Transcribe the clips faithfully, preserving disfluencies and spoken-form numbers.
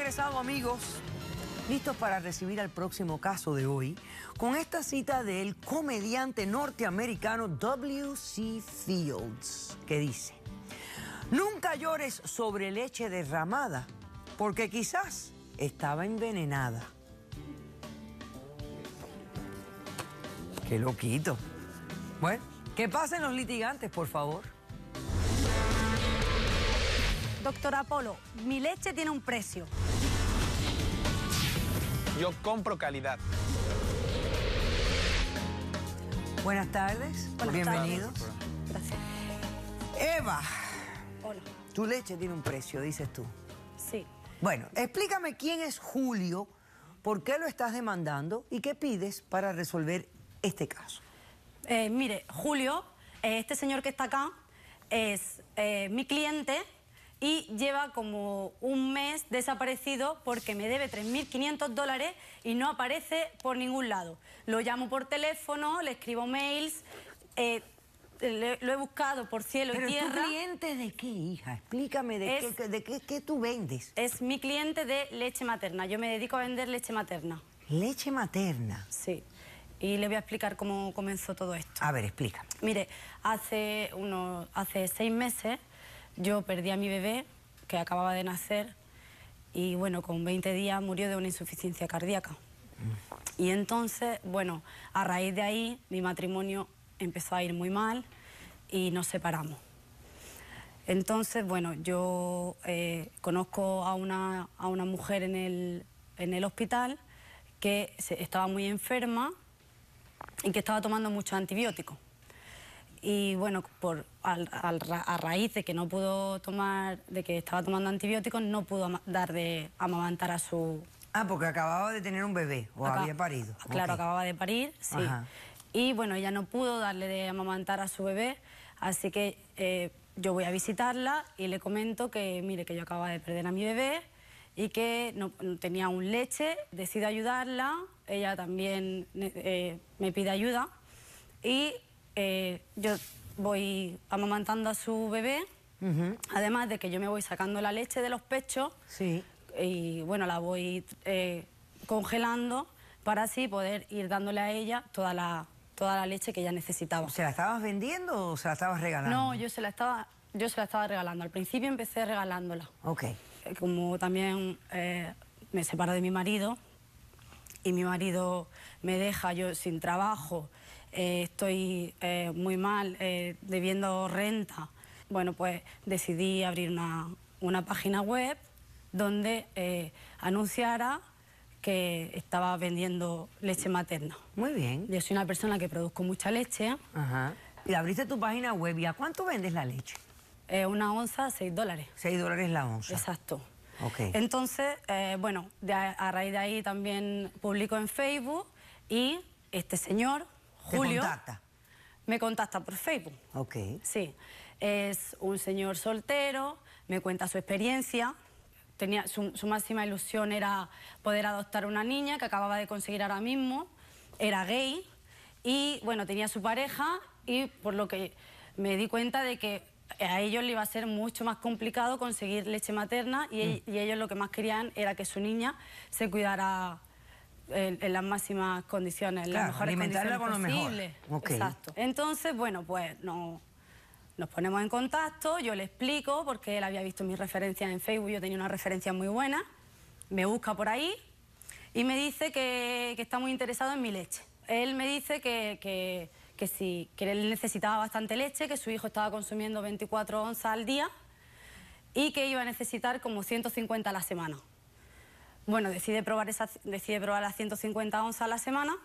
regresado, amigos, listos para recibir al próximo caso de hoy, con esta cita del comediante norteamericano W C Fields, que dice: nunca llores sobre leche derramada, porque quizás estaba envenenada. Qué loquito. Bueno, que pasen los litigantes, por favor. Doctor Apolo, mi leche tiene un precio. Yo compro calidad. Buenas tardes. Buenas Bienvenidos. tardes. Gracias. Eva, Hola. tu leche tiene un precio, dices tú. Sí. Bueno, explícame quién es Julio, por qué lo estás demandando y qué pides para resolver este caso. Eh, mire, Julio, eh, este señor que está acá, es eh, mi cliente y lleva como un mes desaparecido porque me debe tres mil quinientos dólares y no aparece por ningún lado. Lo llamo por teléfono, le escribo mails, eh, le, lo he buscado por cielo ¿Pero y tierra. tu cliente de qué, hija? Explícame de, Es- qué, de qué, qué tú vendes. Es mi cliente de leche materna. Yo me dedico a vender leche materna. Leche materna. Sí. Y le voy a explicar cómo comenzó todo esto. A ver, explícame. Mire, hace, unos, hace seis meses yo perdí a mi bebé, que acababa de nacer, y bueno, con veinte días murió de una insuficiencia cardíaca. Mm. Y entonces, bueno, a raíz de ahí, mi matrimonio empezó a ir muy mal y nos separamos. Entonces, bueno, yo eh, conozco a una, a una mujer en el, en el hospital que se, estaba muy enferma y que estaba tomando muchos antibióticos. Y bueno, por, al, al, a raíz de que no pudo tomar, de que estaba tomando antibióticos, no pudo ama, dar de amamantar a su... Ah, porque acababa de tener un bebé o Acá, había parido. Claro, Ok. acababa de parir, sí. Ajá. Y bueno, ella no pudo darle de amamantar a su bebé, así que eh, yo voy a visitarla y le comento que, mire, que yo acababa de perder a mi bebé y que no, no tenía aún leche, decido ayudarla, ella también eh, me pide ayuda y eh, yo voy amamantando a su bebé, Uh-huh. además de que yo me voy sacando la leche de los pechos Sí. y bueno, la voy eh, congelando para así poder ir dándole a ella toda la, toda la leche que ella necesitaba. ¿Se la estabas vendiendo o se la estabas regalando? No, yo se la estaba, yo se la estaba regalando. Al principio empecé regalándola. Ok. Como también eh, me separo de mi marido y mi marido me deja yo sin trabajo, eh, estoy eh, muy mal, eh, debiendo renta. Bueno, pues decidí abrir una, una página web donde eh, anunciara que estaba vendiendo leche materna. Muy bien. Yo soy una persona que produzco mucha leche, Ajá. Y abriste tu página web. ¿Y a cuánto vendes la leche? eh, una onza, seis dólares. Seis dólares la onza. Exacto. Ok. Entonces, eh, bueno, de a, a raíz de ahí también publico en Facebook y este señor, ¿Te Julio, contacta? me contacta por Facebook. Ok. Sí, es un señor soltero, me cuenta su experiencia. Tenía, su, su máxima ilusión era poder adoptar una niña que acababa de conseguir ahora mismo. Era gay y, bueno, tenía su pareja y por lo que me di cuenta de que a ellos le iba a ser mucho más complicado conseguir leche materna y, mm. y ellos lo que más querían era que su niña se cuidara en, en las máximas condiciones, en Claro, las mejores alimentarla condiciones con lo mejor. posibles. Okay. Exacto. Entonces, bueno, pues no, nos ponemos en contacto, yo le explico porque él había visto mis referencias en Facebook, yo tenía una referencia muy buena, me busca por ahí y me dice que, que está muy interesado en mi leche. Él me dice que, que, que sí, que él necesitaba bastante leche, que su hijo estaba consumiendo veinticuatro onzas al día y que iba a necesitar como ciento cincuenta a la semana. Bueno, decide probar, esa, decide probar las ciento cincuenta onzas a la semana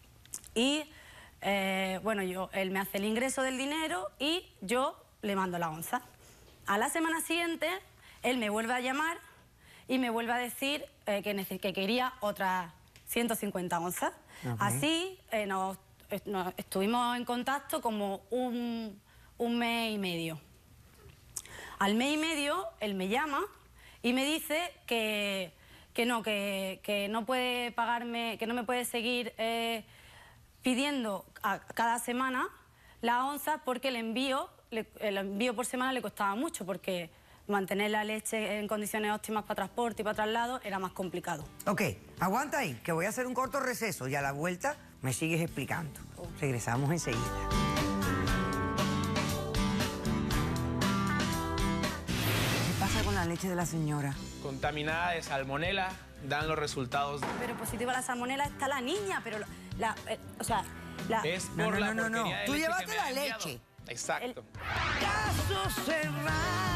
y, eh, bueno, yo, él me hace el ingreso del dinero y yo le mando la onza. A la semana siguiente, él me vuelve a llamar y me vuelve a decir eh, que, que quería otras ciento cincuenta onzas. Okay. Así eh, nos, nos estuvimos en contacto como un, un mes y medio. Al mes y medio, él me llama y me dice que, que no, que, que no puede pagarme, que no me puede seguir eh, pidiendo a cada semana la onza porque el envío, le, el envío por semana le costaba mucho, porque mantener la leche en condiciones óptimas para transporte y para traslado era más complicado. Ok, aguanta ahí, que voy a hacer un corto receso y a la vuelta me sigues explicando. Regresamos enseguida. ¿Qué pasa con la leche de la señora? Contaminada de salmonela, dan los resultados. Pero positiva a la salmonela está la niña, pero la... la- eh, o sea, la... Es por No, no, la no, no, no. porquería de Tú leche que llevaste me la ha enviado. leche. Exacto. Caso cerrado.